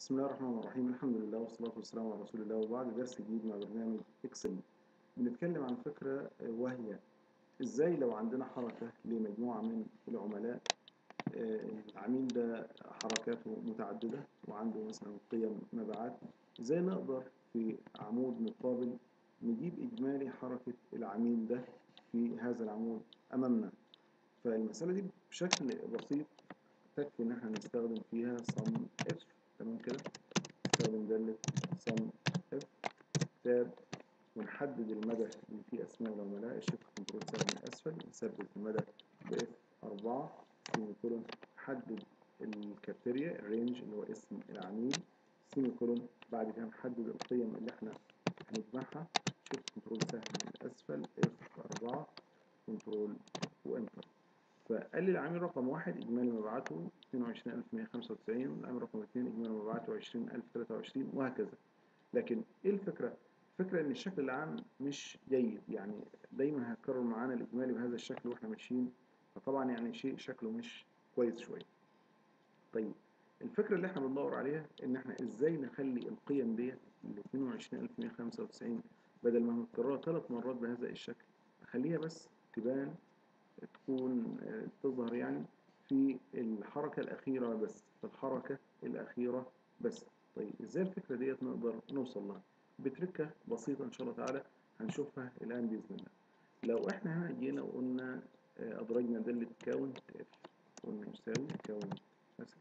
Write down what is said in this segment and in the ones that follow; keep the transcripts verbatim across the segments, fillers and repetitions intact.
بسم الله الرحمن الرحيم. الحمد لله والصلاة والسلام على رسول الله، وبعد درس جديد مع برنامج إكسل بنتكلم عن فكرة وهي إزاي لو عندنا حركة لمجموعة من العملاء. العميل ده حركاته متعددة وعنده مثلا قيم مبيعات، إزاي نقدر في عمود مقابل نجيب إجمالي حركة العميل ده في هذا العمود أمامنا. فالمسألة دي بشكل بسيط تكفي إن احنا نستخدم فيها صم اف. تمام كده، نستخدم دالة صم اف تاب ونحدد المدى اللي فيه أسماء العملاء. الشيفت كنترول سهم من أسفل، نثبت المدى بإف أربعة سيمي كولون، نحدد الكارتيريا الرينج اللي هو اسم العميل سيمي كولون، بعد كده نحدد القيم اللي احنا هنجمعها. شيفت كنترول سهم من أسفل اف أربعة كنترول وانتر. فقال لي العميل رقم واحد إجمالي مبيعاته اثنين وعشرين ألف ومئة وخمسة وتسعين، العميل رقم اثنين إجمالي مبيعاته عشرين ألف وثلاثة وعشرين، وهكذا. لكن إيه الفكرة؟ الفكرة إن الشكل العام مش جيد، يعني دايما هيتكرر معانا الإجمالي بهذا الشكل وإحنا ماشيين، فطبعا يعني شيء شكله مش كويس شوية. طيب الفكرة اللي إحنا بندور عليها إن إحنا إزاي نخلي القيم ديت ال اثنين وعشرين ألف ومئة وخمسة وتسعين بدل ما متكررة ثلاث مرات بهذا الشكل، أخليها بس تبان، تكون تظهر يعني في الحركة الأخيرة بس، في الحركة الأخيرة بس. طيب إزاي الفكرة ديت نقدر نوصل لها؟ بتركة بسيطة إن شاء الله تعالى هنشوفها الآن بإذن الله. لو إحنا هنا جينا وقلنا أدرجنا دالة كاونت اف، قلنا يساوي كاونت مثلا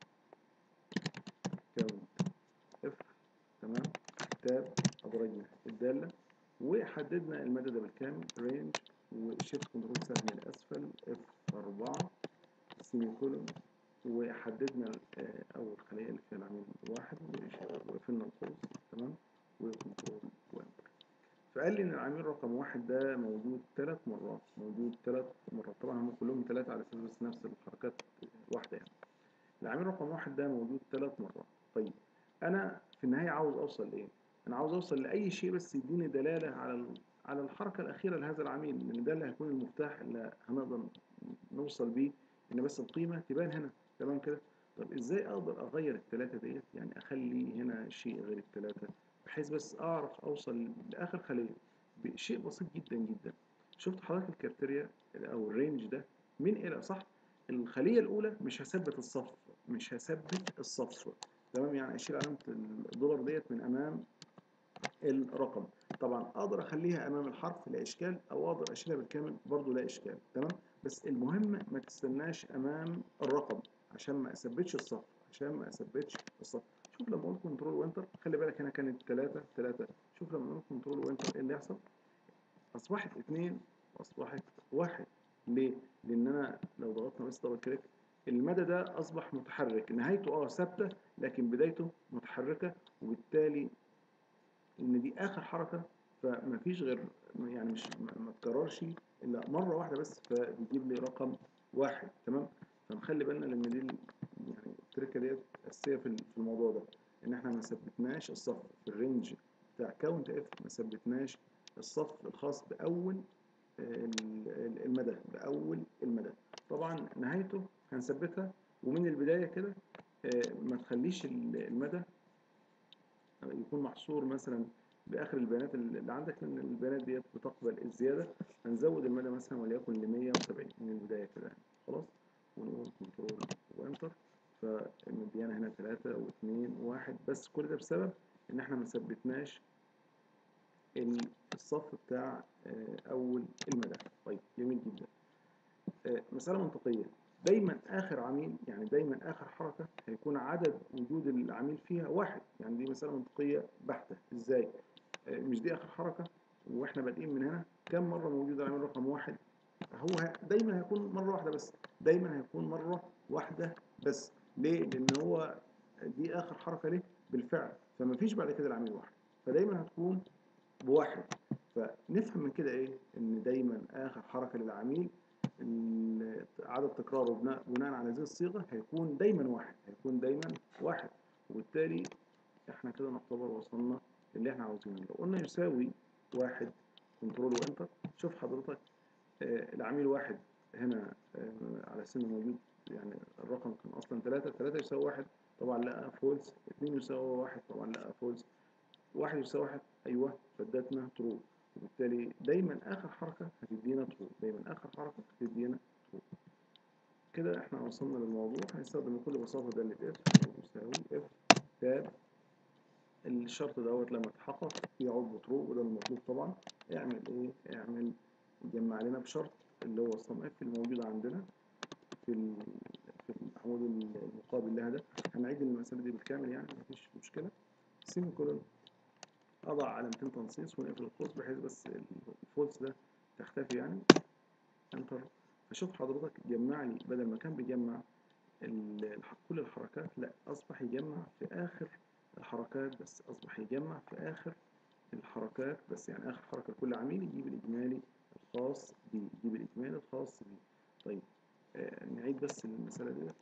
كاونت اف، تمام، تاب أدرجنا الدالة وحددنا المدى ده بالكامل رينج، وشيفت كنترول سهم الأسفل اف أربعة سيمي كولون، وحددنا أول خلية اللي فيها العميل واحد وقفلنا القوس، تمام، وكنترول وانتر. فقال لي إن العميل رقم واحد ده موجود ثلاث مرات، موجود ثلاث مرات، طبعا هم كلهم ثلاثة على أساس بس نفس الحركات واحدة يعني. العميل رقم واحد ده موجود ثلاث مرات. طيب أنا في النهاية عاوز أوصل لإيه؟ أنا عاوز أوصل لأي شيء بس يديني دلالة على على الحركة الأخيرة لهذا العميل، لأن ده اللي هيكون المفتاح اللي هنقدر نوصل بيه إن بس القيمة تبان هنا، تمام كده؟ طب إزاي أقدر أغير الثلاثة ديت؟ يعني أخلي هنا شيء غير الثلاثة بحيث بس أعرف أوصل لآخر خلية بشيء بسيط جدا جدا. شفت حضرتك الكارتيريا أو الرينج ده من إلى، صح؟ الخلية الأولى مش هثبت الصف، مش هثبت الصف، تمام، يعني أشيل علامة الدولار ديت من أمام الرقم. طبعا اقدر اخليها امام الحرف لا اشكال، او اقدر اشيلها بالكامل برضو لا اشكال، تمام، بس المهم ما تستناش امام الرقم عشان ما اثبتش الصف، عشان ما اثبتش الصف. شوف لما اقول كنترول وانتر، خلي بالك هنا كانت ثلاثة ثلاثة، شوف لما اقول كنترول وانتر ايه اللي يحصل؟ اصبحت اثنين واصبحت واحد. ليه؟ لان انا لو ضغطنا بس دبل كليك المدى ده اصبح متحرك، نهايته اه ثابته لكن بدايته متحركه، وبالتالي ان دي اخر حركه، فمفيش غير يعني مش ما تكررش الا مره واحده بس، فبيجيب لي رقم واحد، تمام. فنخلي بالنا لان دي يعني التركه ديت اساسيه في الموضوع ده، ان احنا ما ثبتناش الصف في الرينج بتاع كاونت اف، ما ثبتناش الصف الخاص باول المدى، باول المدى. طبعا نهايته هنثبتها، ومن البدايه كده ما تخليش المدى يكون محصور مثلا باخر البيانات اللي عندك، لان البيانات ديت بتقبل الزياده. هنزود المدى مثلا وليكن ل مئة وسبعين من البدايه كده يعني، خلاص، ونقول كنترول وانتر، فمديانا هنا ثلاثة واثنين وواحد، بس كل ده بسبب ان احنا ما ثبتناش الصف بتاع اول المدى. طيب جميل جدا. مسألة منطقية، دايما اخر عميل يعني دايما اخر حركة هيكون عدد وجود العميل فيها واحد، يعني دي مسألة منطقية بحتة. ازاي؟ مش دي اخر حركة واحنا بادئين من هنا، كم مرة موجود العميل رقم واحد؟ هو دايما هيكون مرة واحدة بس، دايما هيكون مرة واحدة بس. ليه؟ لان هو دي اخر حركة ليه بالفعل، فما فيش بعد كده العميل واحد، فدايما هتكون بواحد. فنفهم من كده ايه؟ ان دايما اخر حركة للعميل عدد تكراره بناء, بناء على هذه الصيغة هيكون دايما واحد، هيكون دايما واحد، وبالتالي احنا كده نعتبر وصلنا اللي احنا عاوزينه. لو قلنا يساوي واحد كنترول وانتر، شوف حضرتك آه العميل واحد هنا آه على سن موجود، يعني الرقم كان اصلا ثلاثة، ثلاثة يساوي واحد، طبعا لقى فولس، اتنين يساوي واحد طبعا لا فولس، واحد يساوي واحد أيوه فادتنا ترو، وبالتالي دايما آخر حركة هتدينا ترو، دايما آخر حركة هتدينا ترو. كده احنا وصلنا للموضوع. هنستخدم بكل بساطة دالة اف يساوي اف تاب الشرط دوت لما يتحقق يعود بترو، وده المطلوب طبعا. اعمل ايه؟ اعمل جمع لنا بشرط اللي هو الصم اف الموجود عندنا في في العمود المقابل لها ده. هنعيد المسألة دي بالكامل يعني مفيش مشكلة. سيمي كولون أضع علامتين تنصيص ونقفل القوس بحيث بس الفولس ده تختفي يعني. انتر. فشوف حضرتك جمع لي بدل ما كان بيجمع كل الحركات لا أصبح يجمع في آخر الحركات بس، أصبح يجمع في آخر الحركات بس، يعني آخر حركة لكل عميل يجيب الإجمالي الخاص بيه، يجيب الإجمالي الخاص بيه. طيب آه نعيد بس المسألة دي.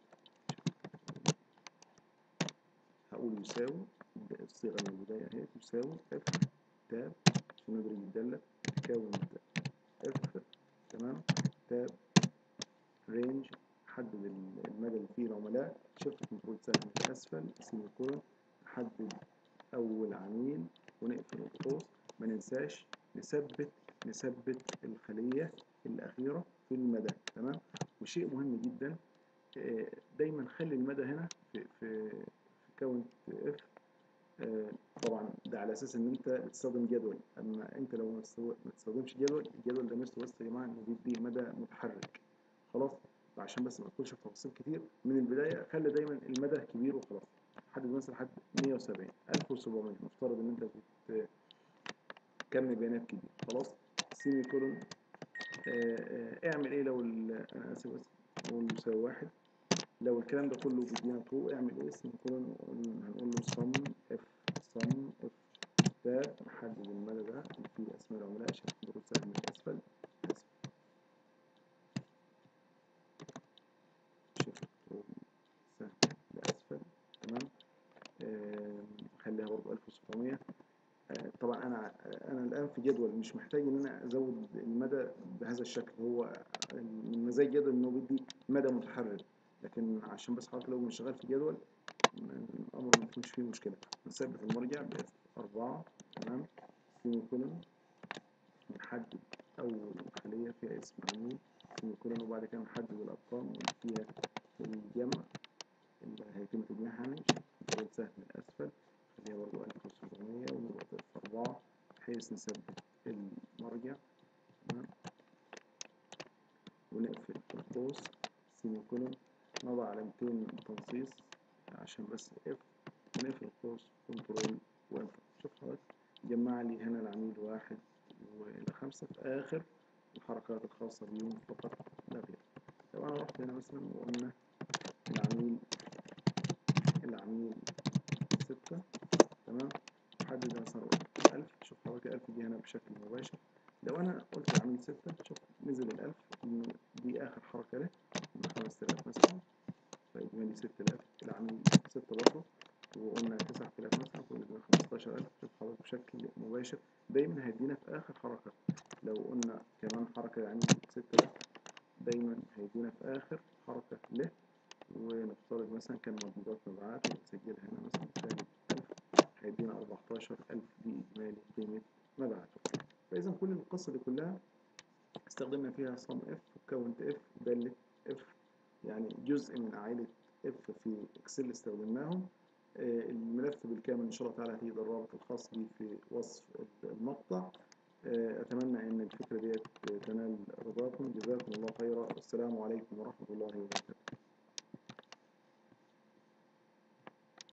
هقول يساوي الصيغة من البداية اهي يساوي اف تاب عشان ندرج الدالة كون اف تمام تاب رينج حدد المدى اللي فيه العملاء، شيفت كنترول سهم اسفل سيمي كولون نحدد اول عميل ونقفل القوس. ما ننساش نثبت نثبت الخلية الأخيرة في المدى تمام. وشيء مهم جدا دايما خلي المدى هنا في في في كاونت اف. طبعا ده على اساس ان انت بتستخدم جدول، اما انت لو ما تستخدمش جدول، الجدول ده ميزته بس يا جماعه انه بيدي مدى متحرك خلاص. عشان بس ما ادخلش في تفاصيل كتير من البدايه، خلي دايما المدى كبير وخلاص. حدد مثلا لحد مية وسبعين ألف وسبعمية، نفترض ان انت بتكمل بيانات كبير خلاص. سيمي كولون اعمل ايه لو انا اسف بس نقول يساوي واحد، لو الكلام ده كله بيدينا ترو اعمل ايه؟ سيمي كولون هنقول له صم اف صم اف تاب نحدد المدى ده اللي فيه اسماء العملاء، شيفت كنترول سهم من اسفل اسفل شيفت كنترول سهم لاسفل تمام. آه خليها برضه ألف وسبعمية. آه طبعا انا انا الان في جدول مش محتاج ان انا ازود المدى بهذا الشكل، هو من مزايا الجدول انه بيدي مدى متحرك، لكن عشان بس حضرتك لو مش شغال في جدول الامر ما يكونش فيه مشكله. نثبت المرجع ب أربعة تمام. سيمي كولون نحدد اول خليه فيها اسم عميل سيمي كولون، وبعد كده نحدد الارقام اللي فيها الجمع اللي هيتم تجميعها يعني كنترول سهم من اسفل خليها برضه ألف وسبعمية ونضغط اف أربعة بحيث نثبت المرجع تمام ونقفل القوس سيمي كولون نضع علامتين تنصيص عشان بس اف ونقفل القوس كنترول وانتر. شوف حضرتك جمع لي هنا العميل واحد والى خمسة في اخر الحركات الخاصة بيهم فقط لا غير. لو انا رحت هنا مثلا وقلنا العميل العميل ستة تمام نحدد مثلا ألف. شوف حضرتك ألف دي هنا بشكل مباشر. لو انا قلت العميل ستة شوف نزل الألف إنه دي آخر حركة له خمسة آلاف مثلا، فإجمالي ستة آلاف. العميل ستة برضه وقلنا تسعة آلاف مثلا فنزل خمستاشر ألف. شوف حضرتك بشكل مباشر دايما هيدينا في آخر حركة. لو قلنا كمان حركة يعني ستة آلاف دايما هيدينا في آخر حركة له. ونفترض مثلا كان مبيعات مبيعات ونسجلها هنا مثلا ثالث ألف هيدينا أربعتاشر ألف دي إجمالي قيمة مبيعاته. فإذا كل القصة دي كلها استخدمنا فيها صم اف وكاونت اف ودالة اف، يعني جزء من عائلة اف في اكسل استخدمناهم. الملف بالكامل ان شاء الله تعالى هتجد الرابط الخاص به في وصف المقطع. اتمنى ان الفكرة ديت تنال رضاكم. جزاكم الله خيرا والسلام عليكم ورحمة الله وبركاته.